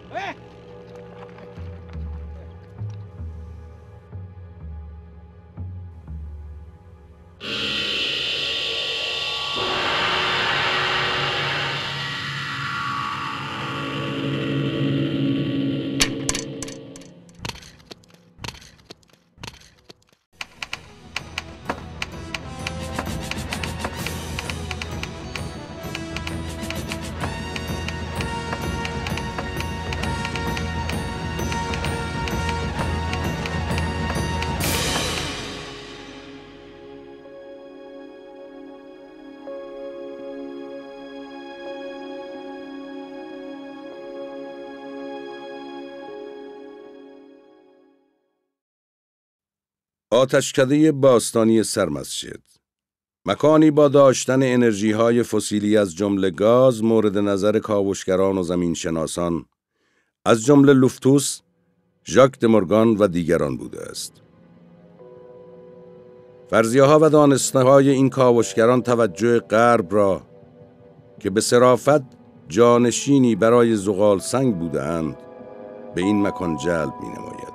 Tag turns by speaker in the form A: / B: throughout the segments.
A: آتشکده باستانی سرمسجد، مکانی با داشتن انرژی‌های فسیلی از جمله گاز مورد نظر کاوشگران و زمینشناسان از جمله لوفتوس، ژاک دمورگان و دیگران بوده است. فرضیه‌ها و دانسته‌های این کاوشگران توجه غرب را که به صرافت جانشینی برای زغال سنگ بوده‌اند به این مکان جلب می‌نماید.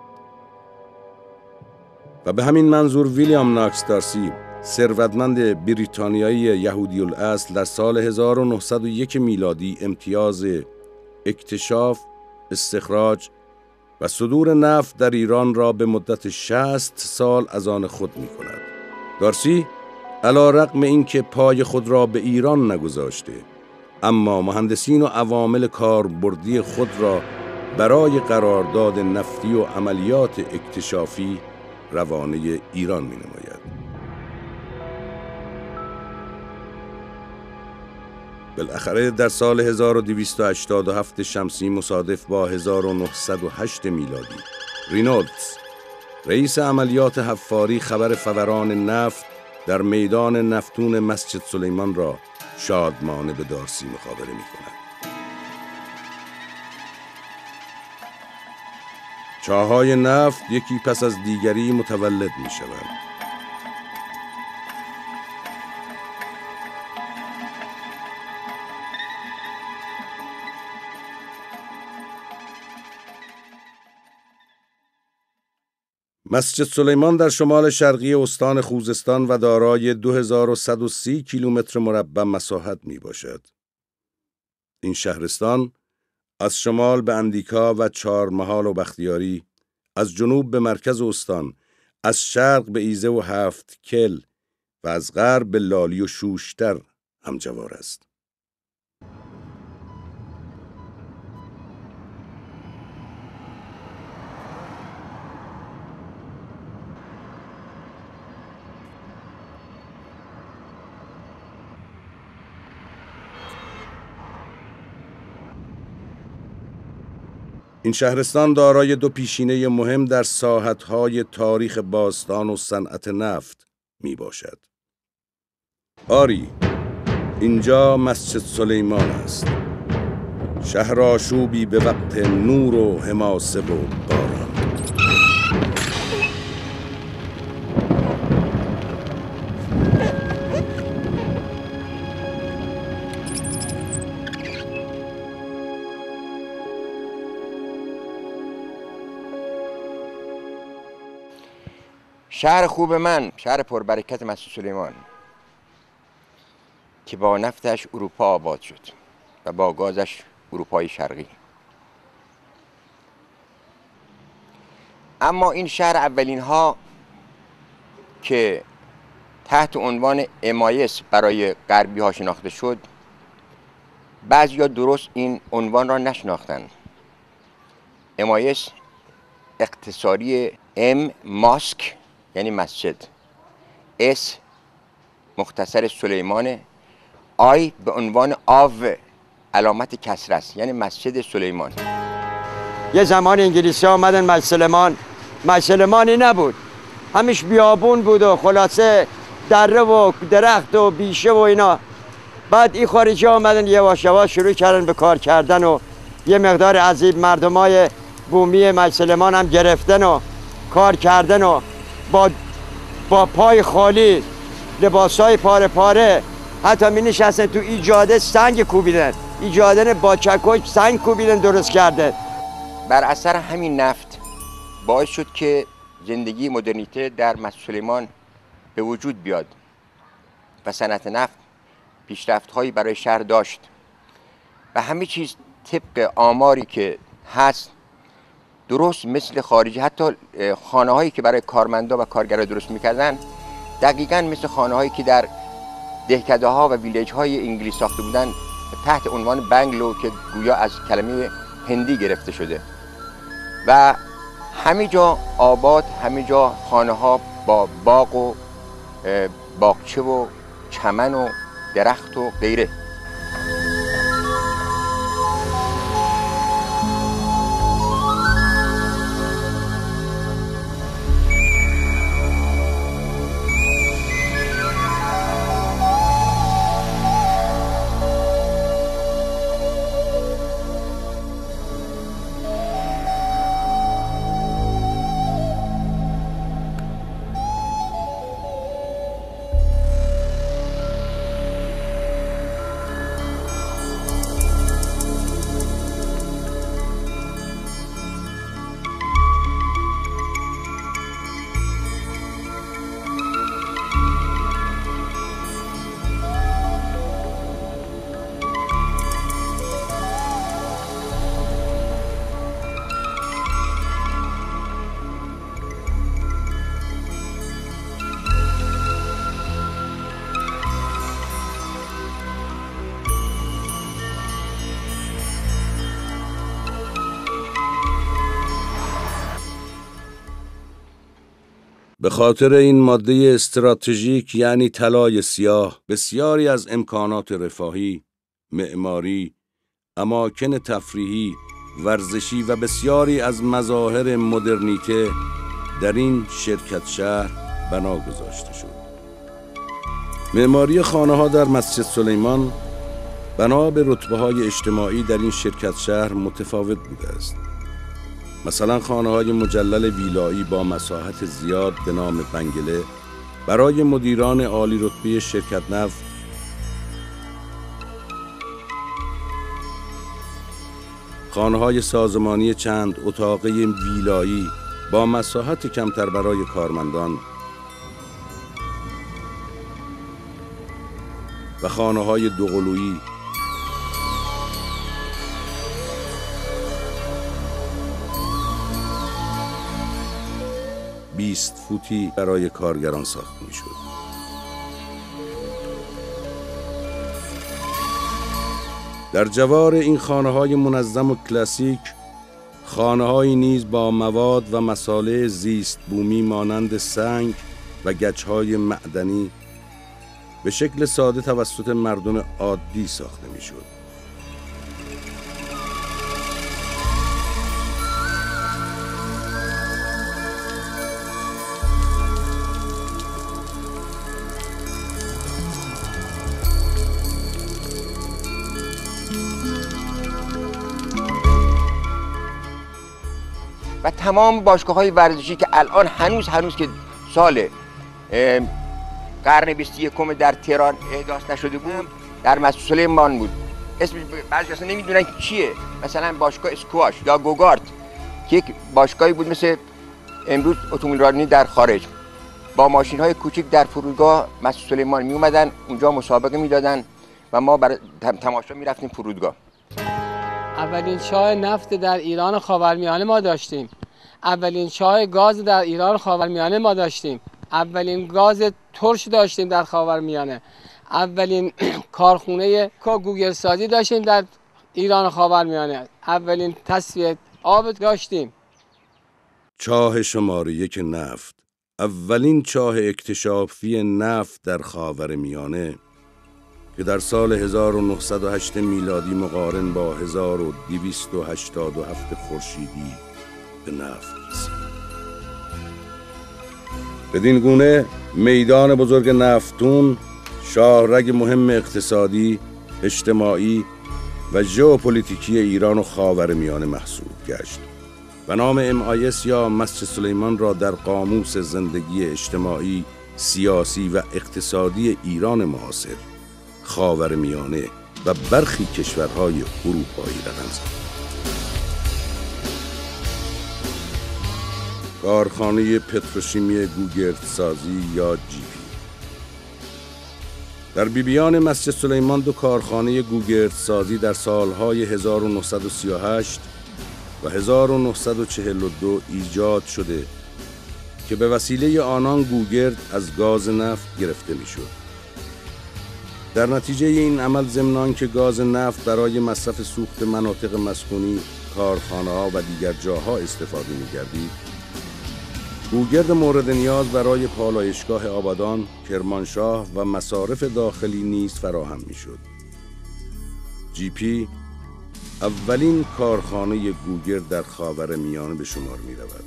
A: و به همین منظور ویلیام ناکس دارسی، ثروتمند بریتانیایی یهودی الاصل، در سال 1901 میلادی امتیاز اکتشاف، استخراج و صدور نفت در ایران را به مدت 60 سال از آن خود می کند. دارسی علی رغم اینکه پای خود را به ایران نگذاشته، اما مهندسین و عوامل کاربردی خود را برای قرارداد نفتی و عملیات اکتشافی روانه ایران می نماید. بالاخره در سال 1287 شمسی مصادف با 1908 میلادی، رینولدز رئیس عملیات حفاری خبر فوران نفت در میدان نفتون مسجد سلیمان را شادمانه به دارسی مخابره می کند. چاهای نفت یکی پس از دیگری متولد می شوند. مسجد سلیمان در شمال شرقی استان خوزستان و دارای 2130 کیلومتر مربع مساحت می باشد. این شهرستان از شمال به اندیکا و چهارمحال و بختیاری، از جنوب به مرکز استان، از شرق به ایزه و هفت کل و از غرب به لالی و شوشتر همجوار است. این شهرستان دارای دو پیشینه مهم در ساحت‌های تاریخ باستان و صنعت نفت می باشد. آری، اینجا مسجد سلیمان است، شهر آشوبی به وقت نور و حماسه و باران.
B: شهر خوب من، شهر پربرکت مسجد سلیمان که با نفتش اروپا آباد شد و با گازش اروپای شرقی. اما این شهر اولین ها که تحت عنوان امایس برای غربی ها شناخته شد، بعضیا درست این عنوان را نشناختند. امایس اختصاری ام ماسک یعنی مسجد، اس مختصر سلیمانه، آی به عنوان آو علامت کسر است یعنی مسجد سلیمان.
C: یه زمان انگلیسی ها آمدن مسجد سلیمان، مسجد سلیمانی نبود، همیش بیابون بود و خلاصه دره و درخت و بیشه و اینا. بعد این خارجی ها آمدن یواش یواش شروع کردن به کار کردن و یه مقدار از این مردمای بومی مسجد سلیمان هم گرفتن و کار کردن و با پای خالی، لباسای پاره پاره، حتی می نشستن تو این جاده سنگ کوبیدن. ایجادن با چکش سنگ کوبیدن درست کرده.
B: بر اثر همین نفت باعث شد که زندگی مدرنیته در مسجد سلیمان به وجود بیاد و صنعت نفت پیشرفت‌هایی برای شهر داشت و همه چیز طبق آماری که هست درست مثل خارجی. حتی خانه‌هایی که برای کارمندا و کارگرا درست می‌کردن دقیقاً مثل خانه‌هایی که در دهکده‌ها و ویلیج‌های انگلیس ساخته بودن تحت عنوان بنگلو که گویا از کلمه هندی گرفته شده و همه جا آباد، همه جا خانه‌ها با باغ و باغچه و چمن و درخت و غیره.
A: به خاطر این ماده استراتژیک یعنی طلای سیاه، بسیاری از امکانات رفاهی، معماری، اماکن تفریحی، ورزشی و بسیاری از مظاهر مدرنیته در این شرکت شهر بنا گذاشته شد. معماری خانه‌ها در مسجد سلیمان بنا به رتبه‌های اجتماعی در این شرکت شهر متفاوت بوده است. مثلا خانه‌های مجلل ویلایی با مساحت زیاد به نام بنگله برای مدیران عالی رتبه شرکت نفت، خانه‌های سازمانی چند اتاقه ویلایی با مساحت کمتر برای کارمندان و خانه‌های دوقلویی 20 فوتی برای کارگران ساخته می‌شد. در جوار این خانه‌های منظم و کلاسیک، خانه‌هایی نیز با مواد و مصالح زیست بومی مانند سنگ و گچ‌های معدنی به شکل ساده توسط مردم عادی ساخته می‌شد.
B: و تمام باشگاه‌های ورزشی که الان هنوز که سال قرن 21 در تهران احداث نشده بود در مسجد سلیمان بود. اسمش بعضی اصلا نمیدونن چیه. مثلا باشگاه اسکواش یا گوگارت که یک باشگاهی بود مثل امروز اتومبیل رانی در خارج، با ماشین‌های کوچیک در فرودگاه مسجد سلیمان می اومدن اونجا مسابقه میدادن و ما برای تماشا میرفتیم فرودگاه.
D: اولین چاه نفت در ایران خاورمیانه ما داشتیم. اولین چاه گاز در ایران خاورمیانه ما داشتیم. اولین گاز ترش داشتیم در خاورمیانه. اولین کارخونه گوگرسازی داشتیم در ایران خاورمیانه. اولین تصفیه آب داشتیم.
A: چاه شماره 1 نفت، اولین چاه اکتشافی نفت در خاورمیانه که در سال 1908 میلادی مقارن با 1287 خورشیدی به نفت رسید. بدین گونه میدان بزرگ نفتون شاهرگ مهم اقتصادی، اجتماعی و ژئوپلیتیکی ایران و خاورمیانه محسوب گشت و نام MIS یا مسجد سلیمان را در قاموس زندگی اجتماعی، سیاسی و اقتصادی ایران معاصر خاورمیانه و برخی کشورهای اروپایی رقم زد. کارخانه پتروشیمی گوگردسازی یا جی پی. در بیبیان مسجد سلیمان 2 کارخانه گوگردسازی در سالهای 1938 و 1942 ایجاد شده که به وسیله آنان گوگرد از گاز نفت گرفته می‌شد. در نتیجه این عمل ضمن آنکه گاز نفت برای مصرف سوخت مناطق مسکونی، کارخانه‌ها و دیگر جاها استفاده می‌گردید، گوگرد مورد نیاز برای پالایشگاه آبادان، کرمانشاه و مصارف داخلی نیز فراهم می‌شد. جی پی اولین کارخانه گوگرد در خاورمیانه به شمار می‌رود.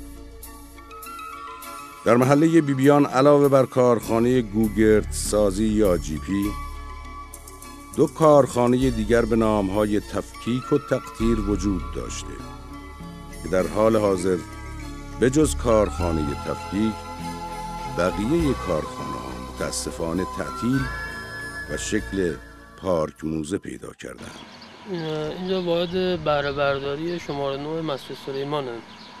A: در محله بیبیان علاوه بر کارخانه گوگردسازی یا جی پی، 2 کارخانه دیگر به نام‌های تفکیک و تقطیر وجود داشته که در حال حاضر به جز کارخانه تفکیک، بقیه کارخانه‌ها متاسفانه تعطیل و شکل پارک موزه پیدا کردند.
E: اینجا واحد بهره برداری شماره 9 مسجد سلیمانه،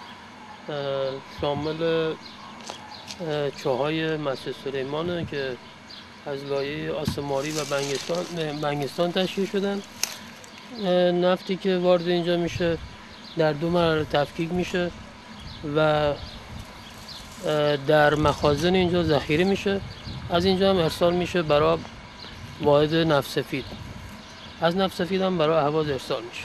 E: شامل چاهای مسجد سلیمانه که از لایه آسماری و بنگستان تشکیل شدن. نفتی که وارد اینجا میشه در 2 مرحله تفکیک میشه و در مخازن اینجا ذخیره میشه، از اینجا هم ارسال میشه برای واحد نفت سفید، از نفت سفید هم برای اهواز ارسال میشه.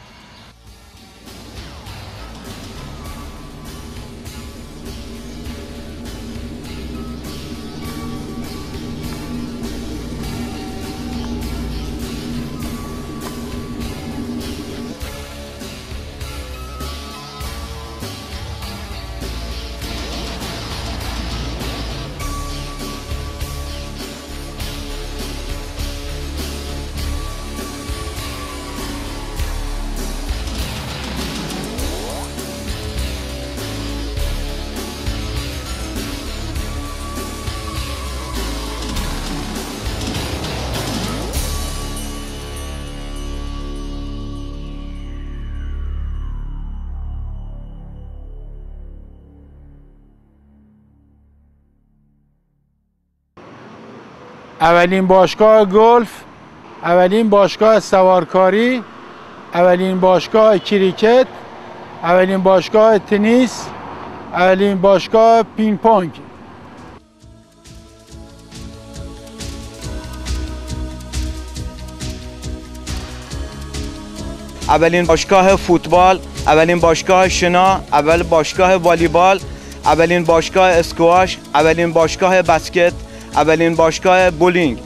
F: اولین باشگاه گلف، اولین باشگاه سوارکاری، اولین باشگاه کریکت، اولین باشگاه تنیس، اولین باشگاه پینگ پونگ.
G: اولین باشگاه فوتبال، اولین باشگاه شنا، اول باشگاه والیبال، اولین باشگاه اسکواش، اولین باشگاه بسکت، اولین باشگاه بولینگ.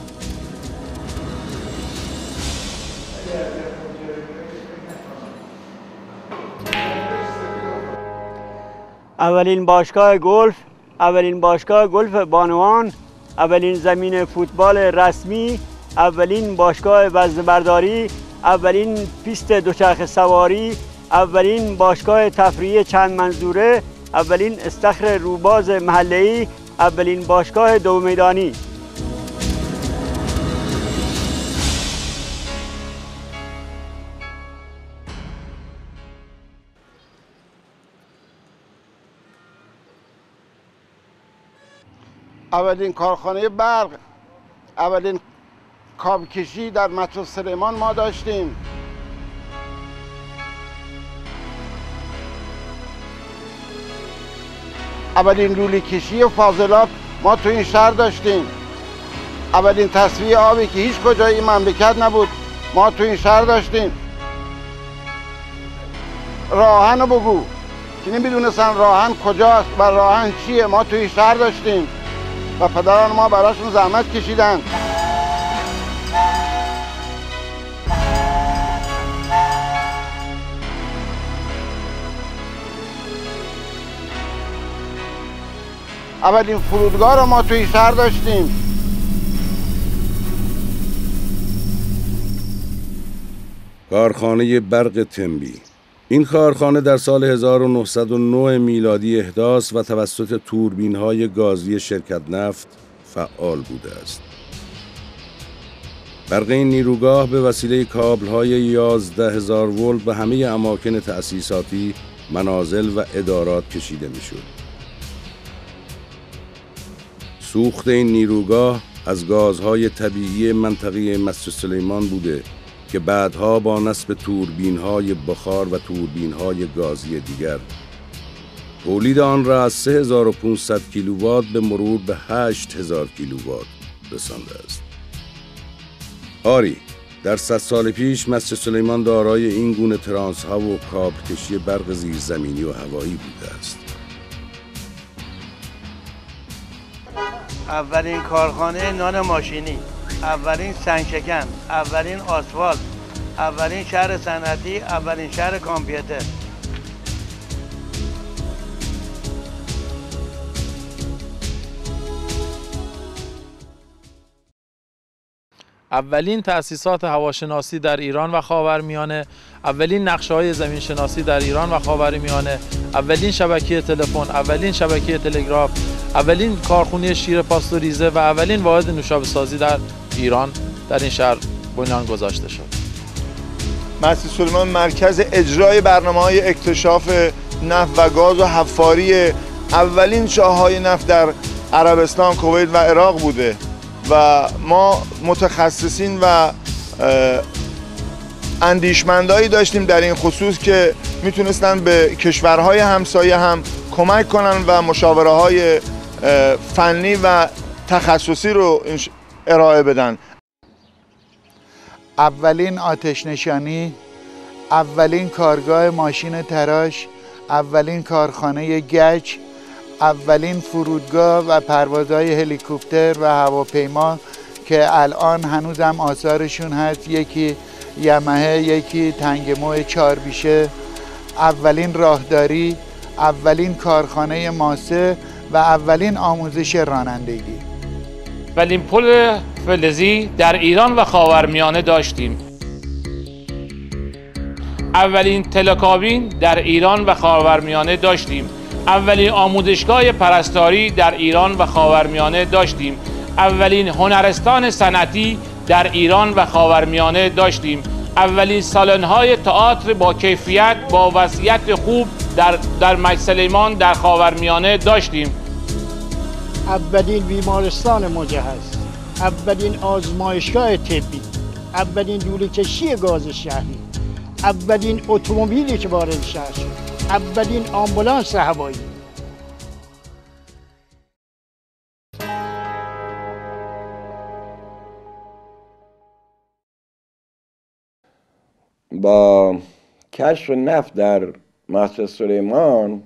C: اولین باشگاه گلف، اولین باشگاه گلف بانوان، اولین زمین فوتبال رسمی، اولین باشگاه وزنه‌برداری، اولین پیست دوچرخه سواری، اولین باشگاه تفریحی چند منظوره، اولین استخر روباز محله‌ای، اولین باشگاه 2 میدانی.
H: اولین کارخانه برق، اولین کابکشی در مسجد سلیمان ما داشتیم. اولین لوله کشی فاضلاب ما تو این شهر داشتیم. اولین تصفیه آبی که هیچ کجای این مملکت نبود ما تو این شهر داشتیم. راهن رو بگو که نمیدونستن راهن کجاست و راهن چیه، ما تو این شهر داشتیم و پدران ما براشون زحمت کشیدن. اولین فرودگاه رو ما توی شهر داشتیم.
A: کارخانه برق تنبی. این کارخانه در سال 1909 میلادی احداث و توسط توربین‌های گازی شرکت نفت فعال بوده است. برق این نیروگاه به وسیله کابل‌های 11,000 ولت به همه اماکن تأسیساتی، منازل و ادارات کشیده می‌شد. سوخت این نیروگاه از گازهای طبیعی منطقه مسجد سلیمان بوده که بعدها با نصب توربین‌های بخار و توربین‌های گازی دیگر تولید آن را از 3500 کیلووات به مرور به 8000 کیلووات رسانده است. آری، در 100 سال پیش مسجد سلیمان دارای این گونه ترانس ها و کابل کشی برق زیرزمینی و هوایی بوده است.
I: اولین کارخانه نان ماشینی، اولین سنگشکن، اولین آسفالت، اولین شهر صنعتی، اولین شهر کامپیوتر.
J: اولین تأسیسات هواشناسی در ایران و خاورمیانه، اولین نقشه‌های زمین‌شناسی در ایران و خاورمیانه، اولین شبکه تلفن، اولین شبکه تلگراف، اولین کارخانه شیر پاستوریزه و اولین واحد نوشابه سازی در ایران در این شهر بنیان گذاشته شد.
K: مسجد سلیمان مرکز اجرای برنامه‌های اکتشاف نفت و گاز و حفاری اولین چاه‌های نفت در عربستان، کویت و عراق بوده و ما متخصصین و اندیشمندایی داشتیم در این خصوص که میتونستن به کشورهای همسایه هم کمک کنن و مشاوره‌های فنی و تخصصی رو ارائه بدن.
F: اولین آتش نشانی، اولین کارگاه ماشین تراش، اولین کارخانه گچ، اولین فرودگاه و پروازهای هلیکوپتر و هواپیما که الان هنوزم آثارشون هست، یکی یمهه، یکی تنگمو چاربیشه، اولین راهداری، اولین کارخانه ماسه و اولین آموزش رانندگی.
L: اولین پل فلزی در ایران و خاورمیانه داشتیم. اولین تلکابین در ایران و خاورمیانه داشتیم. اولین آموزشگاه پرستاری در ایران و خاورمیانه داشتیم. اولین هنرستان صنعتی در ایران و خاورمیانه داشتیم. اولین سالن‌های تئاتر با کیفیت با وضعیت خوب در مسجد سلیمان در خاورمیانه داشتیم.
M: اولین بیمارستان مجهز، اولین آزمایشگاه طبی، اولین لوله‌کشی گاز شهری، اولین اتومبیلی که وارد شهر شد، اولین آمبولانس هوایی.
C: با کشف نفت در مسجد سلیمان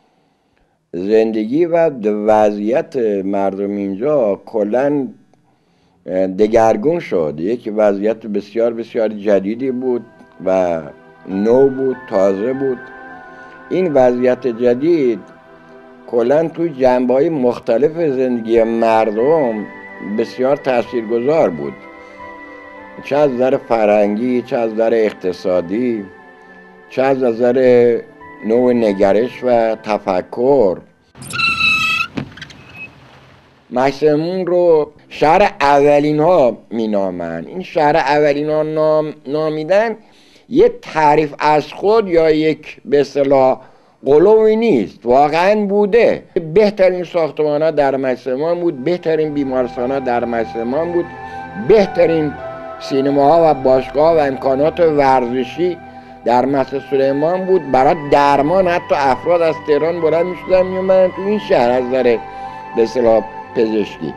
C: زندگی و وضعیت مردم اینجا کلاً دگرگون شد. یک وضعیت بسیار بسیار جدیدی بود و نو بود، تازه بود. این وضعیت جدید کلاً توی جنبه‌های مختلف زندگی مردم بسیار تاثیرگذار بود، چه از نظر فرهنگی، چه از نظر اقتصادی، چه از نظر نوع نگرش و تفکر. مسجد رو شهر اولین ها می نامن. این شهر اولین ها نامیدن یه تعریف از خود یا یک به اصطلاح قلوی نیست، واقعا بوده. بهترین ساختمان ها در مسجد بود، بهترین بیمارستان ها در مسجد بود، بهترین سینماها و باشگاه و امکانات ورزشی در مسجد سلیمان بود. برای درمان حتی افراد از تهران بلند می‌شدن میومدن تو این شهر از نظر به اصطلاح پزشکی.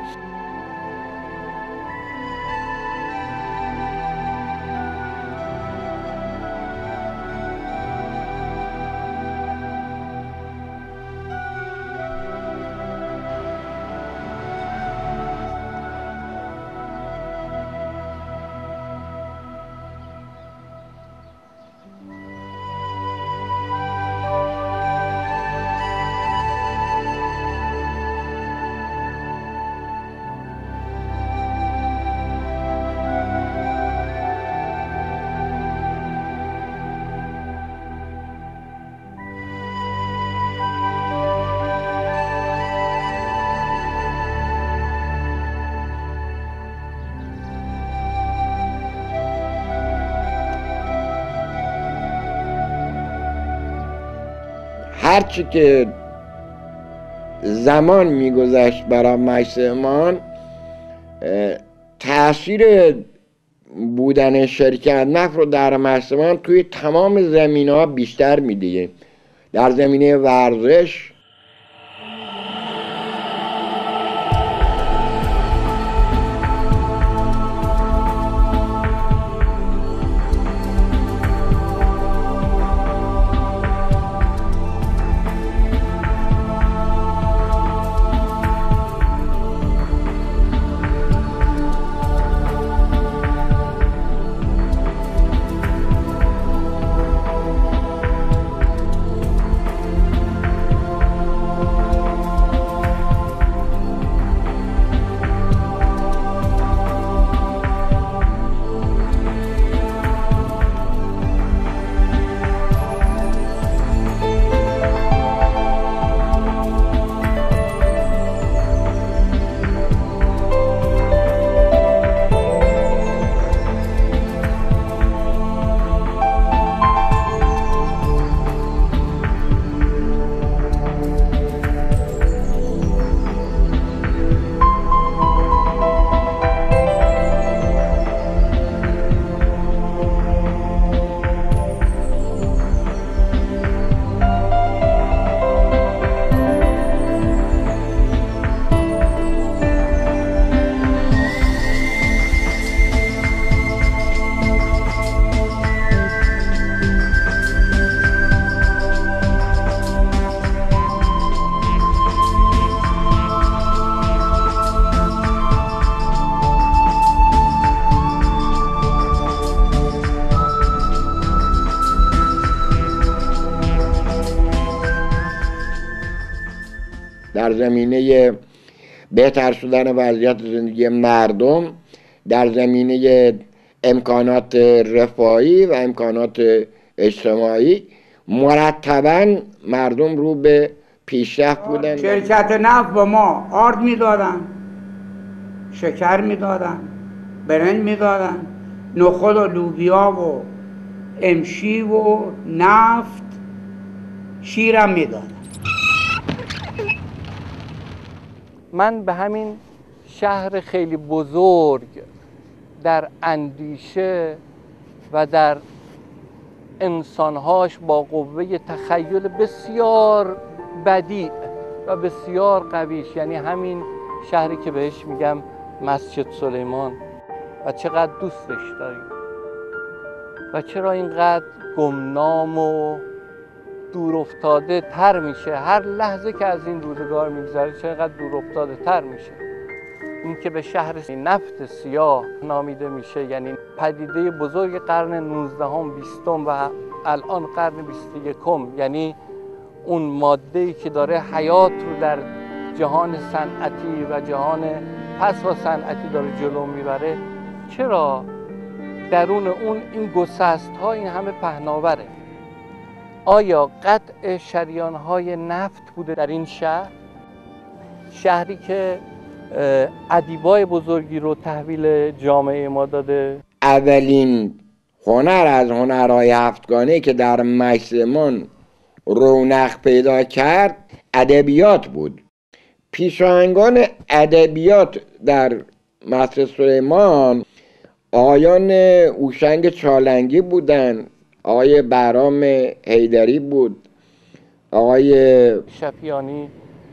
N: هرچی که زمان میگذشت برای مجلس سلیمان، تاثیر بودن شرکت نفت رو در مجلس سلیمان توی تمام زمینه‌ها بیشتر میدیه. در زمینه ورزش، در زمینه بهتر شدن وضعیت زندگی مردم، در زمینه امکانات رفاهی و امکانات اجتماعی، مرتباً مردم رو به پیشرفت بودن.
O: شرکت نفت با ما آرد میدادن، شکر میدادن، برنج میدادن، نخود و لوبیا و امشی و نفت، شیرم میدادن.
P: من به همین شهر خیلی بزرگ در اندیشه و در انسانهاش با قوه تخیل بسیار بدیع و بسیار قویش، یعنی همین شهری که بهش میگم مسجد سلیمان، و چقدر دوستش داریم و چرا اینقدر گمنام و دور افتاده تر میشه هر لحظه که از این روزگار میگذره، چقدر دور افتاده تر میشه. این که به شهر نفت سیاه نامیده میشه، یعنی پدیده بزرگ قرن 19 20 و الان قرن 21، یعنی اون ماده‌ای که داره حیات رو در جهان صنعتی و جهان پس و صنعتی داره جلو میبره، چرا درون اون این گسست‌ها این همه پهناوره؟ آیا قطع شریان‌های نفت بوده در این شهر؟ شهری که ادیبای بزرگی رو تحویل جامعه ما داده.
N: اولین هنر از هنرهای هفتگانه که در مجلس سلیمان رونق پیدا کرد ادبیات بود. پیشاهنگان ادبیات در مجلس سلیمان آقایان هوشنگ چالنگی بودند، آقای بهرام حیدری بود، آقای
P: شفیانی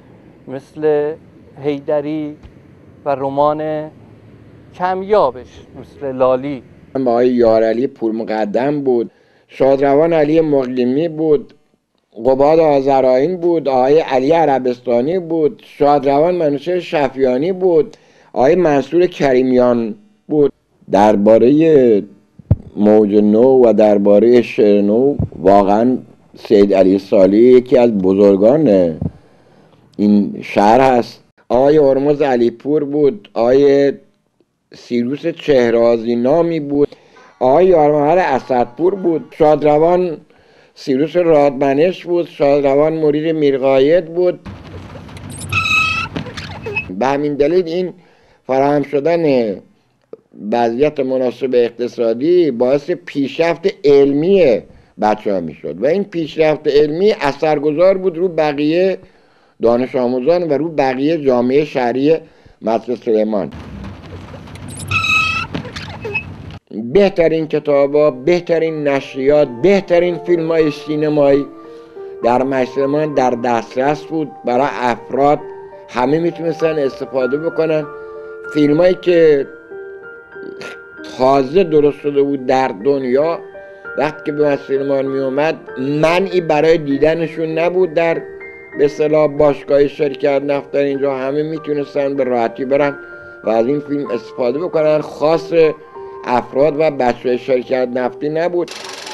P: مثل حیدری و رمان کمیابش مثل لالی،
N: آقای یارعلی پورمقدم بود، شادروان علی مقیمی بود، قباد آذرآیین بود، آقای علی عربستانی بود، شادروان منوچهر شفیانی بود، آقای منصور کریمیان بود. درباره موج نو و درباره شعر نو واقعا سید علی صالحی یکی از بزرگان این شهر هست. آقای هرمز علیپور بود، آقای سیروس چهرازی نامی بود، آقای یارمحمد اسدپور بود، شادروان سیروس رادمنش بود، شادروان مرید میرقاید بود. به همین دلیل این فراهم شدن وضعیت مناسب اقتصادی باعث پیشرفت علمی بچه ها میشد و این پیشرفت علمی اثرگذار بود رو بقیه دانش آموزان و رو بقیه جامعه شهری مسجد سلیمان. بهترین کتابا، بهترین نشریات، بهترین فیلم های سینمایی در مسجد سلیمان در دسترس بود برای افراد، همه میتونستن استفاده بکنن. فیلم هایی که تازه درست شده بود در دنیا وقتی که به مسجد سلیمان می اومد منعی برای دیدنشون نبود. در به اصطلاح باشگاه شرکت نفت در اینجا همه میتونستن به راحتی برن و از این فیلم استفاده بکنن. خاص افراد و بچه شرکت نفتی نبود.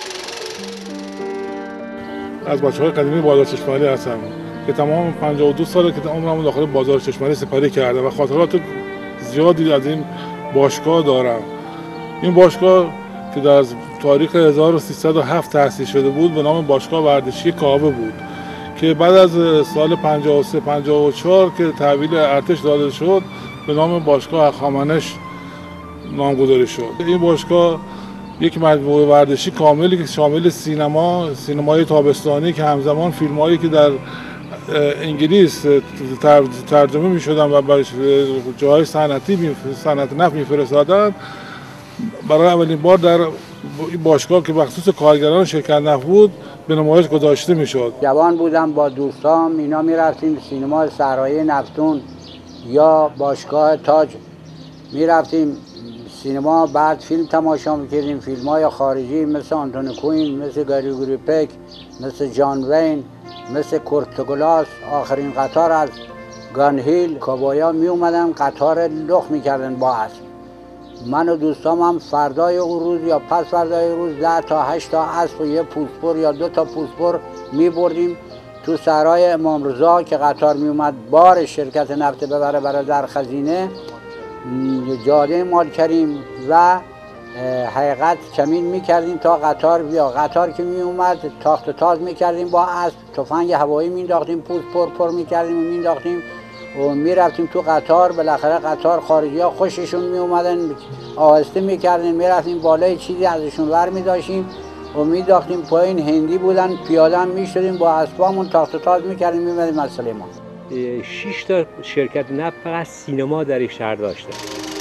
Q: از بچه‌های قدیمی بازار چشمالی هستم که تمام 52 ساله که عمرم داخل بازار چشمالی سپری کردم و خاطرات زیادی از این باشگاه دارم. این باشگاه که در تاریخ 1307 تأسیس شده بود به نام باشگاه ورزشی کاوه بود که بعد از سال 53 54 که تحویل ارتش داده شد به نام باشگاه هخامنش نامگذاری شد. این باشگاه یک مجموعه ورزشی کاملی که شامل سینمای تابستانی که همزمان فیلمایی که در انگلیس ترجمه می شدن و برای جاهای صنعت نفت می فرستادن برای اولین بار در باشگاه که مخصوص کارگران شرکت نفت بود به نمایش گذاشته می شد.
O: جوان بودم با دوستام اینا می رفتیم سینما صحرای نفتون یا باشگاه تاج می رفتیم سینما، بعد فیلم تماشا میکردیم، فیلم های خارجی مثل آنتونی کوین، مثل گریگوری پک، مثل جان وین، مثل کورتگلاس. آخرین قطار از گانهیل کابایا می اومدن قطار لخ میکردن با اسب. من و دوستام هم فردای اون روز یا پس فردای روز 10 تا 8 تا اسب و یه پوسپور یا 2 تا پوسپور می بردیم تو صحرای امام رضا که قطار می اومد بار شرکت نفت ببره برای در خزینه. جاده مال کریم و حقیقت کمین میکردیم تا قطار بیا. قطار که می اومد تاخت تاز میکردیم با اسب، تفنگ هوایی مینداختیم، پوست پر میکردیم و مینداختیم و میرفتیم تو قطار. بالاخره قطار خارجی ها خوششون می اومدن، آهسته میکردن، میرفتیم بالای چیزی ازشون ور میداشتیم و مینداختیم پایین. هندی بودن، پیاده هم میشدیم با اسبامون تاخت تاز میکردیم میمدیم از سلیمان.
R: 6 تا شرکت نفت فقط سینما در این شهر داشته.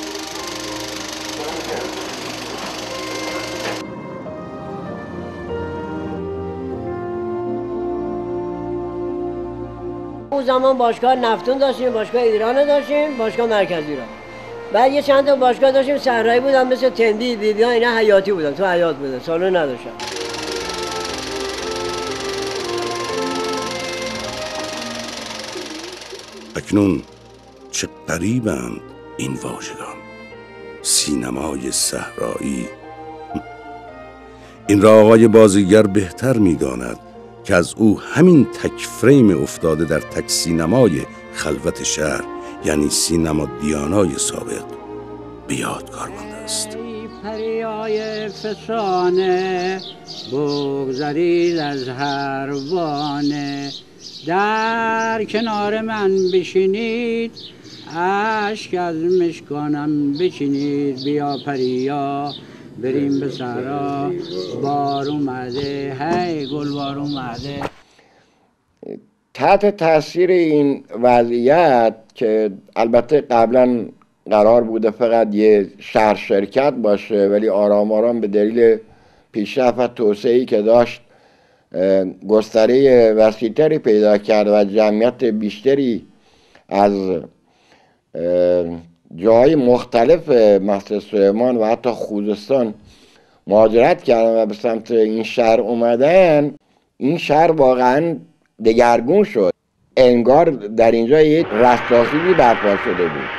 S: اون زمان باشگاه نفتون داشتیم، باشگاه ایران داشتیم، باشگاه مرکزی را. بعد یه چند تا باشگاه داشتیم صحرایی بودن مثل تندی، بیبیان، اینا حیاتی بودن، تو حیات بودن، سالن نداشتن.
A: اکنون چه غریبند این واژگان، سینمای صحرایی. این را آقای بازیگر بهتر می‌داند که از او همین تک فریم افتاده در تک سینمای خلوت شهر، یعنی سینما دیانای سابق، به یادگار مانده است.
O: پریای فسانه بگذرید از هر بانه، در کنار من بشینید، اشک از مشکانم بچینید. بیا پریا بریم به صحرا، بار اومده، هی گل بار اومده.
N: تحت تاثیر این وضعیت که البته قبلا قرار بوده فقط یه شهر شرکت باشه، ولی آرام آرام به دلیل پیشرفت و توسعه‌ای که داشت گستره وسیع‌تری پیدا کرد و جمعیت بیشتری از جاهای مختلف مسجد سلیمان و حتی خوزستان مهاجرت کردن و به سمت این شهر اومدن. این شهر واقعا دگرگون شد، انگار در اینجا یک رستاخیزی برپا شده بود.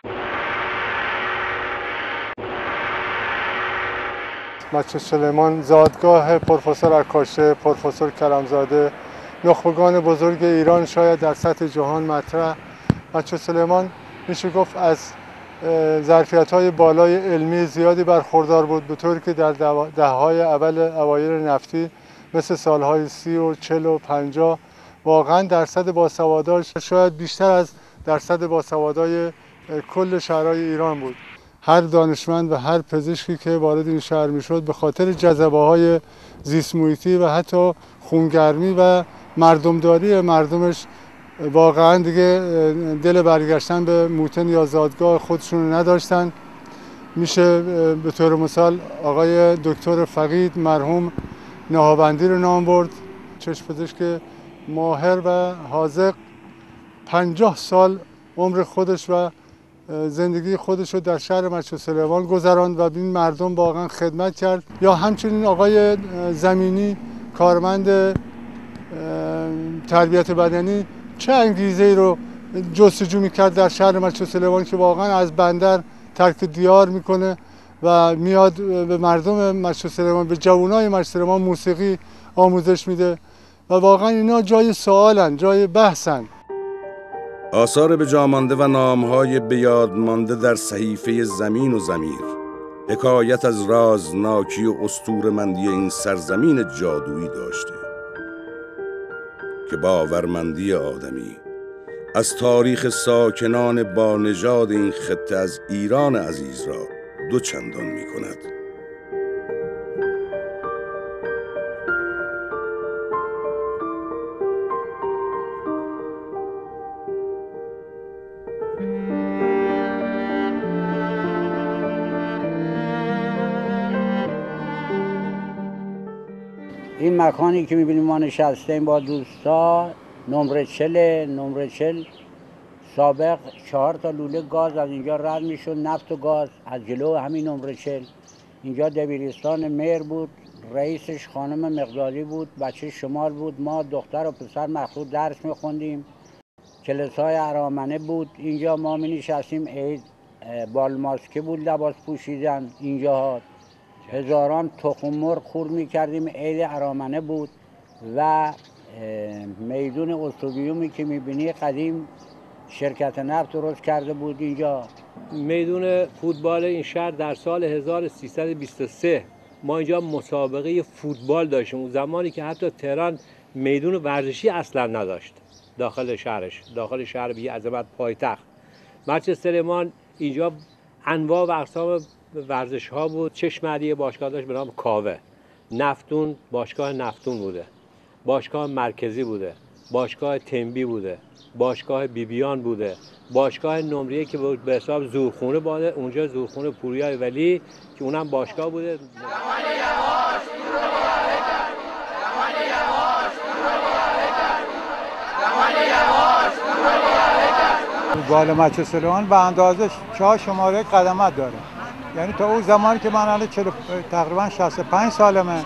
T: مسجد سلیمان زادگاه پروفسور عکاشه، پروفسور کرمزاده، نخبگان بزرگ ایران شاید در سطح جهان مطرح. مسجد سلیمان میشه گفت از ظرفیت‌های بالای علمی زیادی برخوردار بود، به طوری که در دهه‌های اوایل نفتی مثل سالهای 30 و 40 و 50 واقعا درصد باسواداش شاید بیشتر از درصد باسوادای کل شهرهای ایران بود. هر دانشمند و هر پزشکی که وارد این شهر میشد به خاطر جذبه‌های زیست محیطی و حتی خونگرمی و مردمداری مردمش واقعا دیگه دل برگشتن به موطن یا زادگاه خودشون نداشتن. میشه به طور مثال آقای دکتر فقید مرحوم نهاوندی رو نام برد، چشم پزشک ماهر و حاذق، 50 سال عمر خودش و زندگی خودش رو در شهر مچه سلیمان گذراند و این مردم واقعا خدمت کرد. یا همچنین آقای زمینی کارمند تربیت بدنی چه انگیزه‌ای رو جستجو میکرد در شهر مچه سلیمان که واقعا از بندر ترک دیار میکنه و میاد به مردم مچه سلیمان، به جوانای مچه سلیمان موسیقی آموزش میده و واقعا اینا جای سوالن، جای بحثن.
A: آثار به جا مانده و نام‌های به یاد مانده در صحیفه زمین و ضمیر حکایت از رازناکی و اسطوره‌مندی این سرزمین جادویی داشته که باورمندی آدمی از تاریخ ساکنان با نژاد این خطه از ایران عزیز را دو چندان می کند.
O: این مکانی که میبینیم ما نشستیم با دوستا نمره 40 سابق 4 تا لوله گاز از اینجا رد میشد، نفت و گاز از جلو همین نمره 40. اینجا دبیرستان مهر بود، رئیسش خانم مقداری بود، بچه شمال بود، ما دختر و پسر مخلوط درس میخوندیم. کلاسای ارامنه بود اینجا، ما می نشستیم، عید بالماسکه بود لباس پوشیدن اینجاها، هزاران تخم مرغ خورد میکردیم، عید ارامنه بود. و میدون استودیومی که میبینی قدیم شرکت نفت درست کرده بود اینجا.
R: میدون فوتبال این شهر در سال 1323 ما اینجا مسابقه فوتبال داشتیم، اون زمانی که حتی تهران میدون ورزشی اصلا نداشت داخل شهرش، داخل شهر بی عظمت پایتخت. مچه سلیمان اینجا انواع و اقسام ورزش ها بود. چشم علی باشگاه داشت به نام کاوه، نفتون باشگاه نفتون بوده، باشگاه مرکزی بوده، باشگاه تنبی بوده، باشگاه بیبیان بوده، باشگاه نمریه که به حساب زورخونه بوده، اونجا زورخونه پوریای ولی که اونم باشگاه بوده.
U: فوتبال مچه سلیمان به اندازه 4 شماره قدمت داره. یعنی تا اون زمانی که من الان تقریبا 65 سالمه،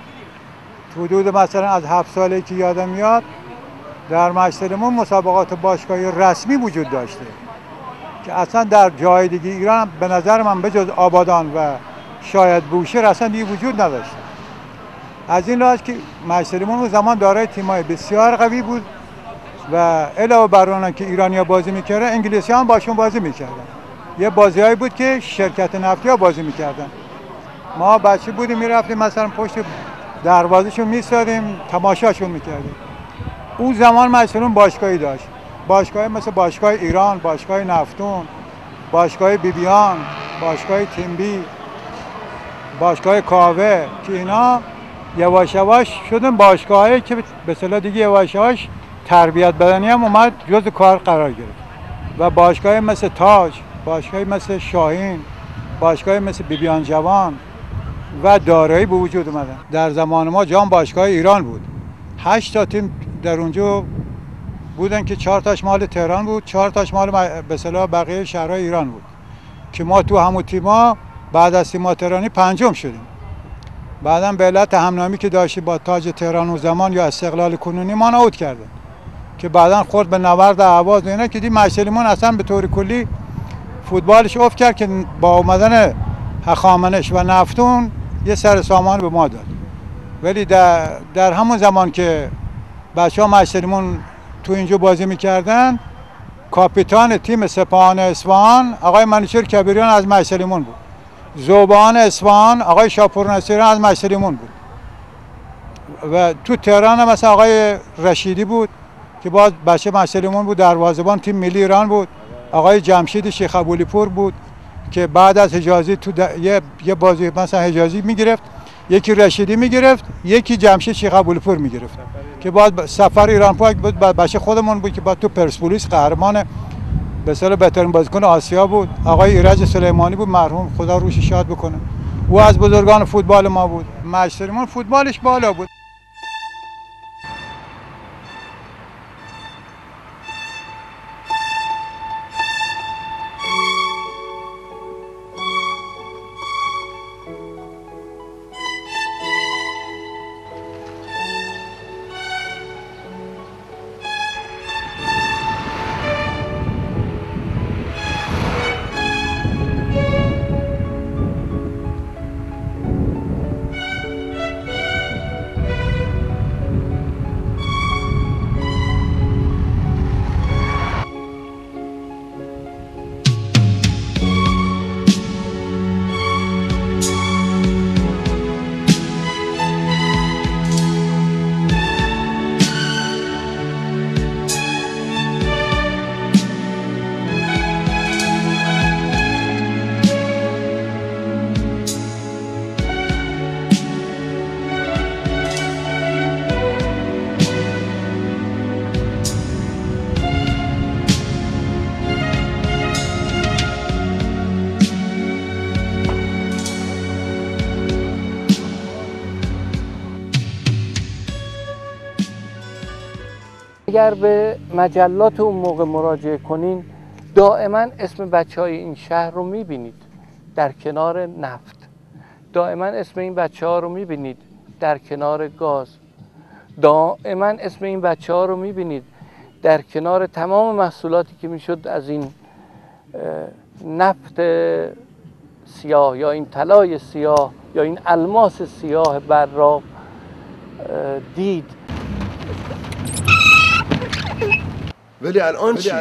U: حدود مثلا از 7 ساله که یادم میاد در مچه سلیمان مسابقات باشگاهی رسمی وجود داشته که اصلا در جای دیگه ایران به نظر من بجز آبادان و شاید بوشهر اصلا دیگه وجود نداشته. از این لحاظ که مچه سلیمان اون زمان دارای تیمای بسیار قوی بود و علاوه بر اون که ایرانی‌ها بازی می‌کردن، انگلیسی‌ها هم باشون بازی می‌کردن. یه بازیایی بود که شرکت نفتی‌ها بازی می‌کردن. ما بچه بودیم می‌رفتیم مثلا پشت دروازه‌شون می‌ایستادیم تماشاشون می‌کردیم. اون زمان مثلا باشگاهی داشت. باشگاهی مثل باشگاه ایران، باشگاه نفتون، باشگاه بیبیان، باشگاه تنبی، باشگاه کاوه که اینا یواش یواش شدن باشگاهایی که به اصطلاح دیگه یواش یواش تربیت بدنی هم اومد جزء کار قرار گرفت. و باشگاه مثل تاج، باشگاه مثل شاهین، باشگاه مثل بیبیان جوان و دارایی به وجود اومدن. در زمان ما جام باشگاه ایران بود. 8 تا تیم در اونجا بودن که 4 تاش مال تهران بود، 4 تاش مال به اصطلاح بقیه شهرهای ایران بود که ما تو همون تیم‌ها بعد از تیم تهرانی 5م شدیم. بعدم به علت همنامی که داشتی با تاج تهران اون زمان یا استقلال کنونی ما نوت کردن که بعداً خورد به نبرد اهواز و اینا که مچه سلیمان اصلا به طور کلی فوتبالش افت کرد که با اومدن هخامنش و نفتون یه سر سامان به ما داد. ولی در همون زمان که بچه‌ها مچه سلیمان تو اینجا بازی میکردن، کاپیتان تیم سپاهان اصفهان آقای منوچهر کبیریان از مچه سلیمان بود. ذوبان اصفهان آقای شاپور نصیریان از مچه سلیمان بود. و تو تهران مثلا آقای رشیدی بود که باز بچه مچه سلیمان بود، دروازه‌بان تیم ملی ایران بود. آقای جمشید شیخ ابولیپور بود که بعد از حجازی یه بازی مثلا حجازی میگرفت، یکی رشیدی میگرفت، یکی جمشید شیخ ابوالپور میگرفت که بعد سفر ایران پاک بود، بچه خودمون بود که بعد تو پرسپولیس قهرمان به اصطلاح بهترین بازیکن آسیا بود. آقای ایرج سلیمانی بود مرحوم، خدا روش شاد بکنه، او از بزرگان فوتبال ما بود. مجید سلیمان فوتبالش بالا بود.
P: اگر به مجلات اون موقع مراجعه کنین دائما اسم بچهای این شهر رو میبینید در کنار نفت، دائما اسم این بچه ها رو میبینید در کنار گاز، دائما اسم این بچه ها رو میبینید در کنار تمام محصولاتی که میشد از این نفت سیاه یا این طلای سیاه یا این الماس سیاه براق دید.
B: ولی الان چی؟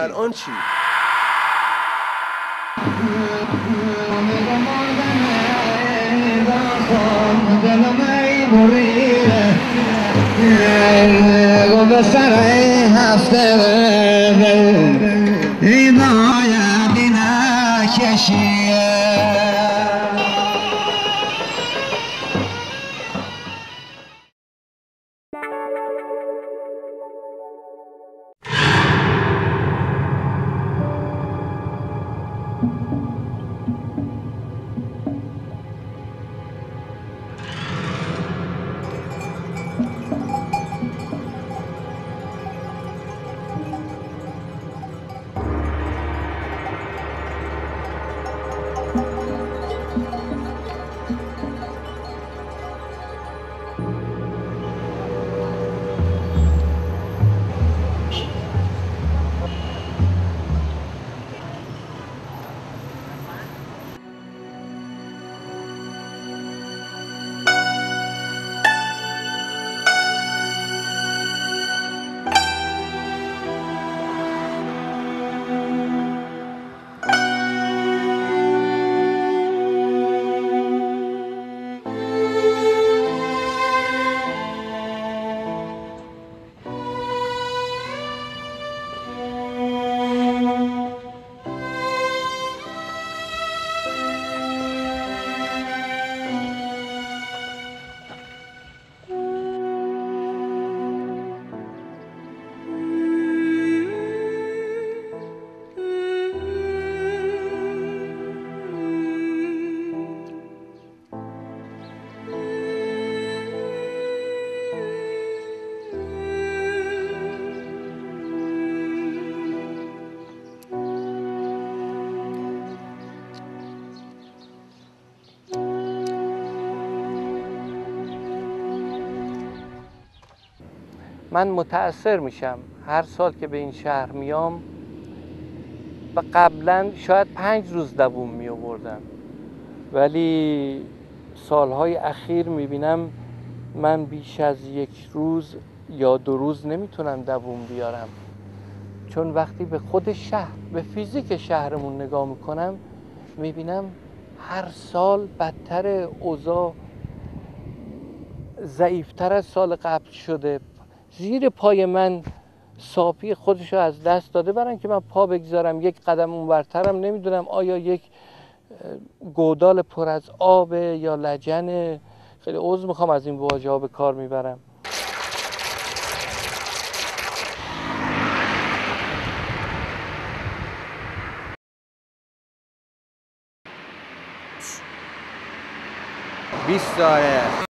P: من متأثر میشم هر سال که به این شهر میام و قبلا شاید 5 روز دووم می آوردم، ولی سالهای اخیر میبینم من بیش از 1 روز یا 2 روز نمیتونم دووم بیارم، چون وقتی به خود شهر، به فیزیک شهرمون نگاه میکنم میبینم هر سال بدتر، اوضاع ضعیفتر از سال قبل شده. زیر پای من صافی خودش رو از دست داده. برای اینکه من پا بگذارم یک قدم اونورترم نمیدونم آیا یک گودال پر از آب یا لجن. خیلی عذر میخوام از این واژه ها به کار میبرم.
D: بیست ساله